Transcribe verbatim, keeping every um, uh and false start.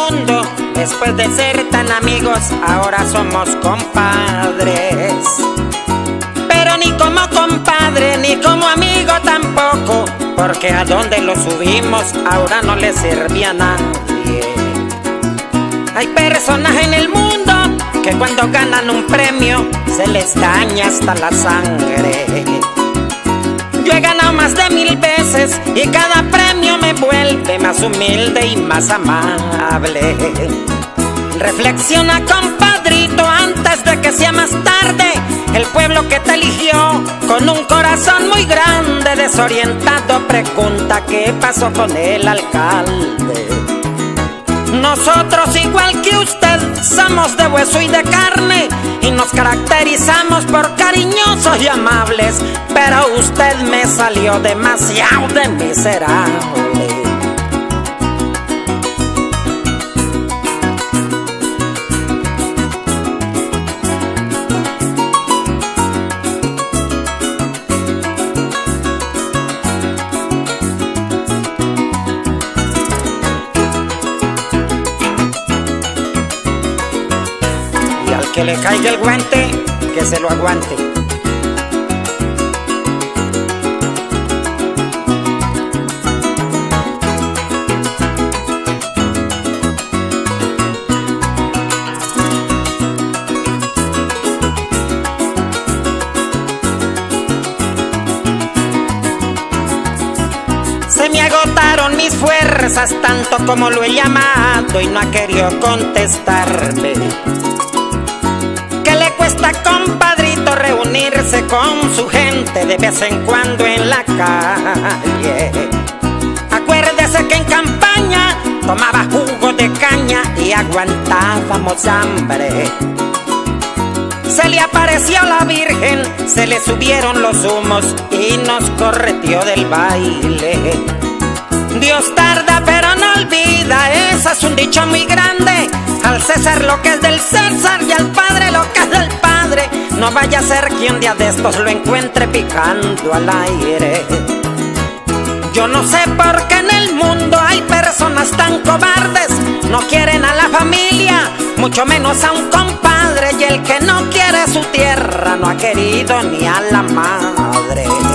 mundo. Después de ser tan amigos, ahora somos compadres. Pero ni como compadre, ni como amigo tampoco, porque a donde lo subimos ahora no le servía a nadie. Hay personas en el mundo que cuando ganan un premio se les daña hasta la sangre. Yo he ganado más de mil veces y cada premio me vuelve más humilde y más amable. Reflexiona, compadrito, antes de que sea más tarde. El pueblo que te eligió con un corazón muy grande, desorientado, pregunta qué pasó con el alcalde. Nosotros, igual que usted, somos de hueso y de carne y nos caracterizamos por cariñosos y amables, pero usted me salió demasiado de miserable. Que le caiga el guante, que se lo aguante. Se me agotaron mis fuerzas tanto como lo he llamado y no ha querido contestarme. Cuesta, compadrito, reunirse con su gente de vez en cuando en la calle. Acuérdese que en campaña tomaba jugo de caña y aguantábamos hambre. Se le apareció la Virgen, se le subieron los humos y nos correteó del baile. Dios tarda pero no olvida, ese es un dicho muy grande. Al César lo que es del César y al Padre lo que es del Padre. No vaya a ser que un día de estos lo encuentre picando al aire. Yo no sé por qué en el mundo hay personas tan cobardes. No quieren a la familia, mucho menos a un compadre. Y el que no quiere su tierra no ha querido ni a la madre.